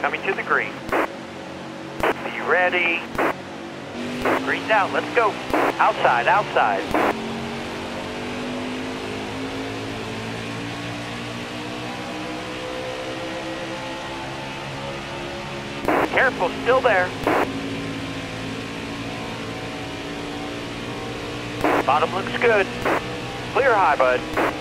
coming to the green. Be ready. Green's out, let's go. Outside, outside. Careful, still there. Bottom looks good. Clear high, bud.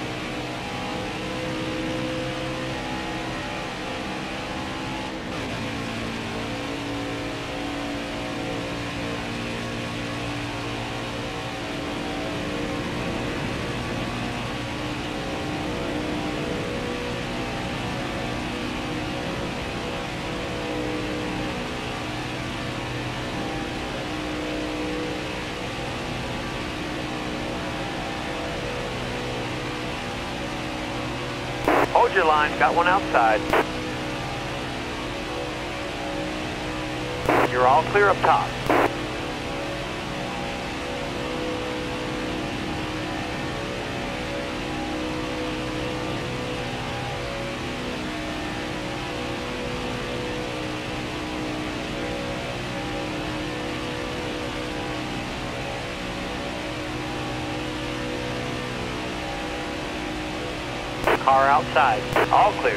Hold your line, got one outside. You're all clear up top. Car outside, all clear.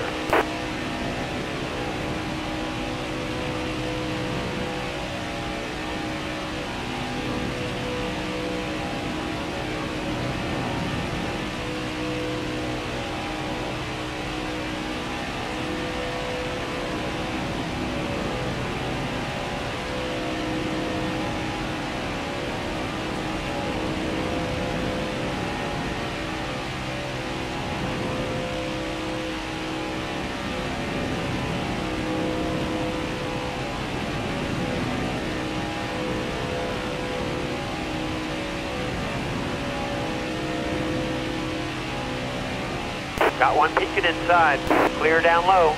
Got one peeking inside. Clear down low.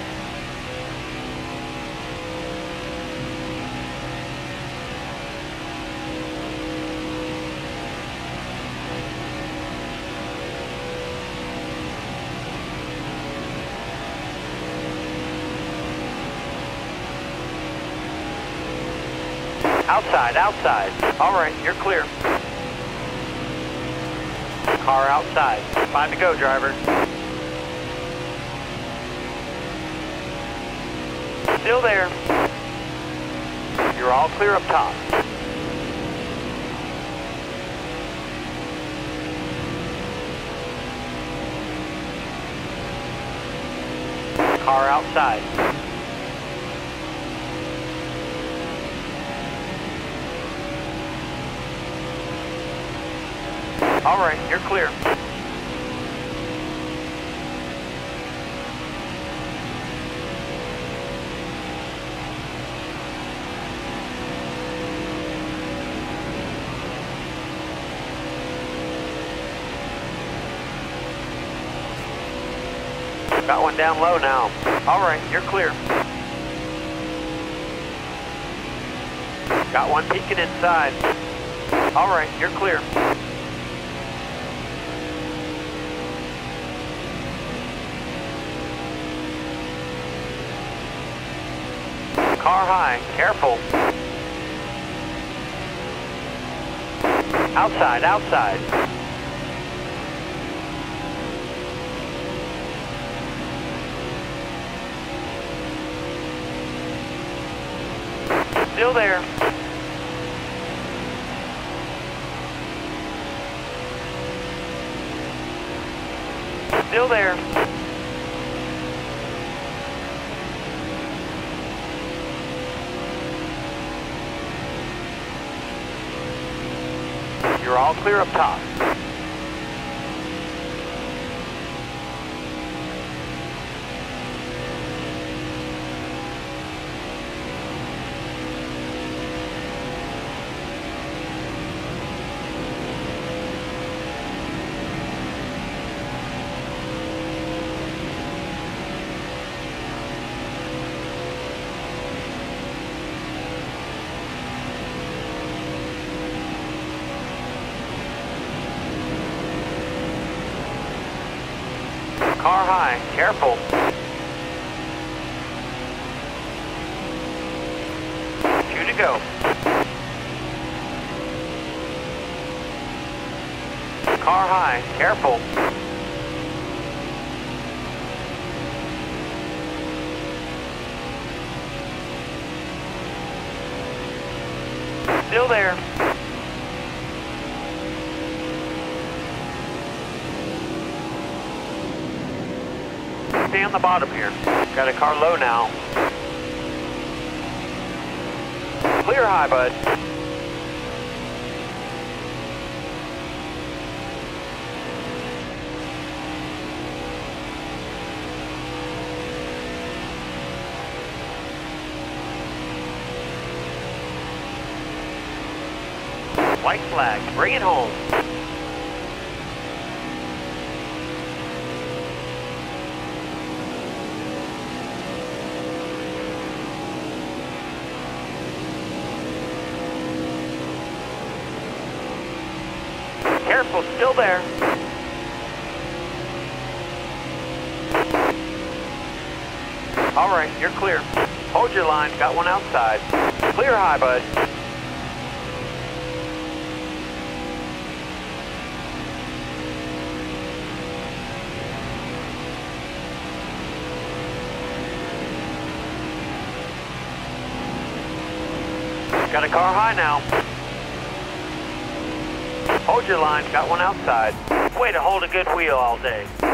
Outside, outside. All right, you're clear. Car outside. 5 to go, driver. Still there. You're all clear up top. Car outside. All right, you're clear. Got one down low now. All right, you're clear. Got one peeking inside. All right, you're clear. Car high, careful. Outside, outside. Still there. Still there. You're all clear up top. Car high, careful. go. Car high, careful. Still there. Stay on the bottom here. Got a car low now. Clear high, bud. White flag, bring it home. Careful, still there. All right, you're clear. Hold your line, got one outside. Clear high, bud. Got a car high now. Hold your line, got one outside. Way to hold a good wheel all day.